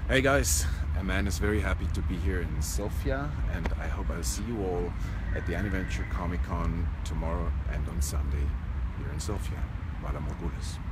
Hey guys, a man is very happy to be here in Sofia, and I hope I'll see you all at the Adventure Comic Con tomorrow and on Sunday here in Sofia. Vala Morgulis.